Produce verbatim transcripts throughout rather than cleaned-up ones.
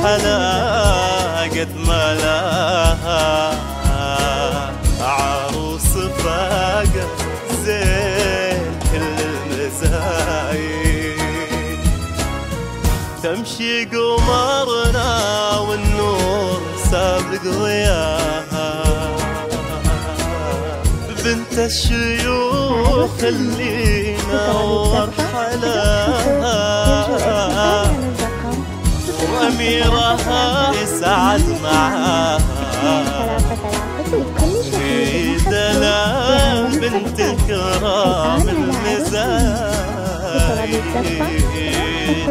والحلا قد ما لها عروس فاقت زين كل المزايد. تمشي قمرنا والنور سابق ضياها، بنت الشيوخ اللي نور حلاها، وأميرها يسعد معاها. هي دلال بنت الكرام المزايد.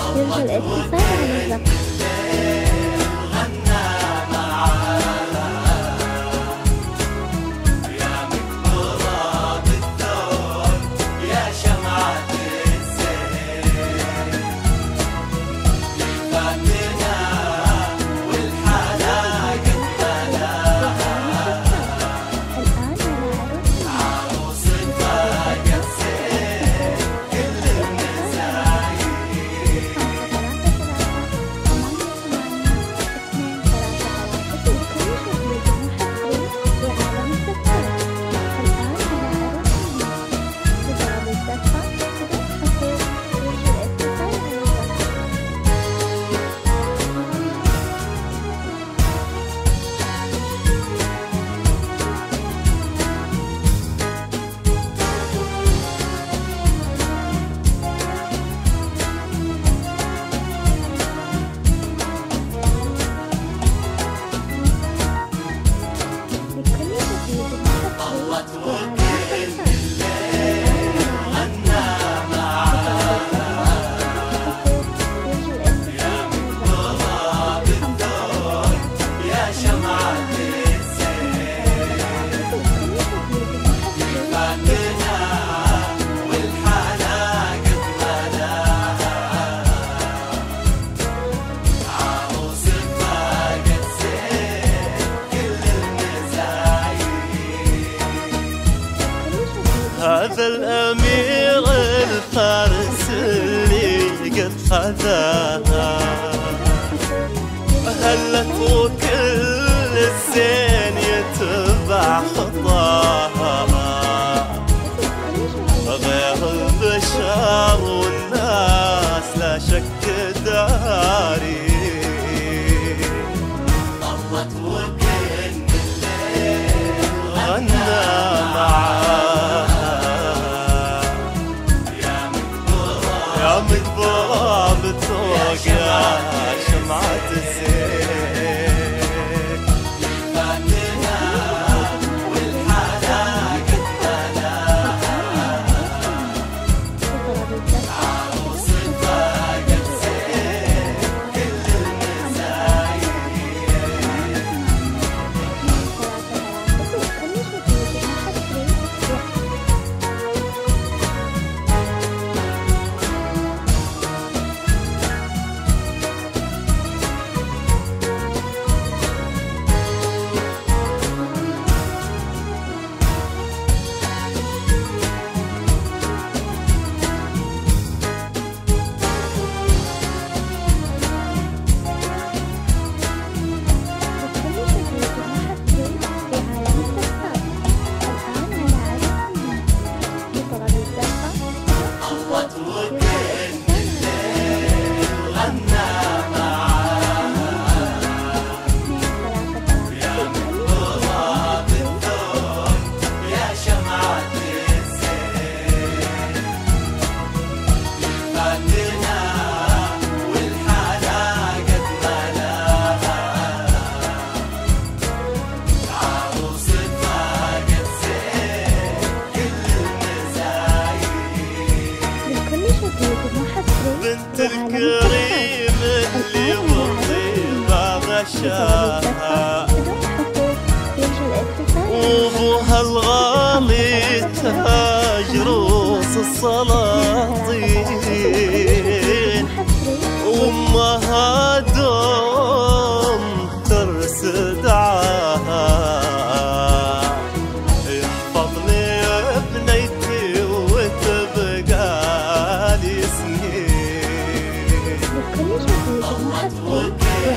هذا الأمير الفارس اللي قد خذاها، هلت وكل الزين يتبع خطاها. غير البشر والناس لا شك داري، طلت وكل الليل غنى معاه. يا مقبرة بتوق يا شمعة الزين، فاتنا والحلا قد بلاها. عروس فاقت زين كل بنت الكريم اللي وطيبة غشاها، وابوها الغالي تاج روس السلاطين، وامها دوم ترسد عاها. يحفظني ابنيتي وتبقى لي سنين.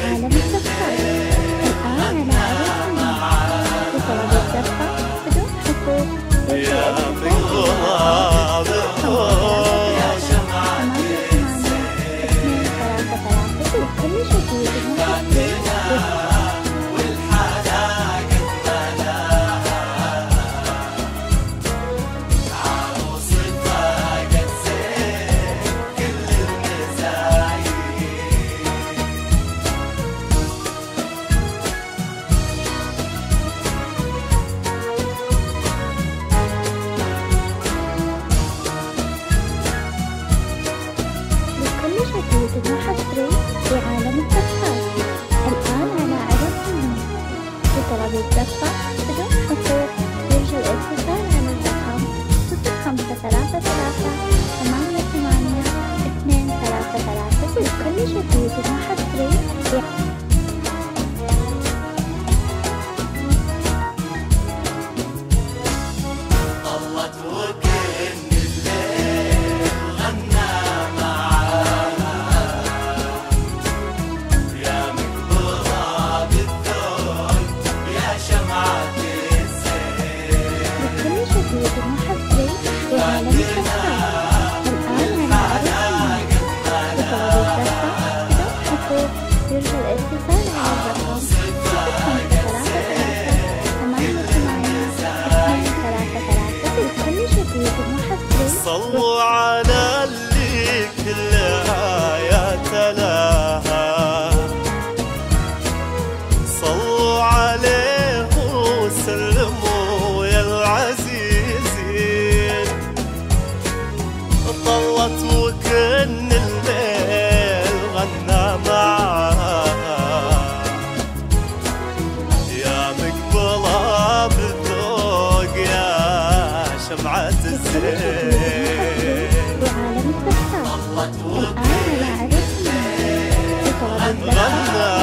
بطلب الدفع بدون حقوق يرجى الاتصال على الرقم صفر خمسة ثلاثة ثلاثة ثمانية ثمانية اثنين ثلاثة ثلاثة. بكل جديد وحصري طلت وكن الليل غنى معاها يا مقبرة بالذوق يا شمعة الزين. بكل جديد وحصري وعالم التفاح الآن على بطلب الدفع بدون حقوق يرجى الاتصال على الرقم صفر خمسة ثلاثة ثلاثة ثمانية ثمانية اثنين ثلاثة ثلاثة. بكل جديد وحصري صلوا على اللي كل آيات لها صلوا عليه وسلموا يا العزيزين. طلت وكن الليل غنى معاها يا مقبلة بالذوق يا شمعة الزين. وعالم التفاح الآن على عرس بطلب الدفع غنى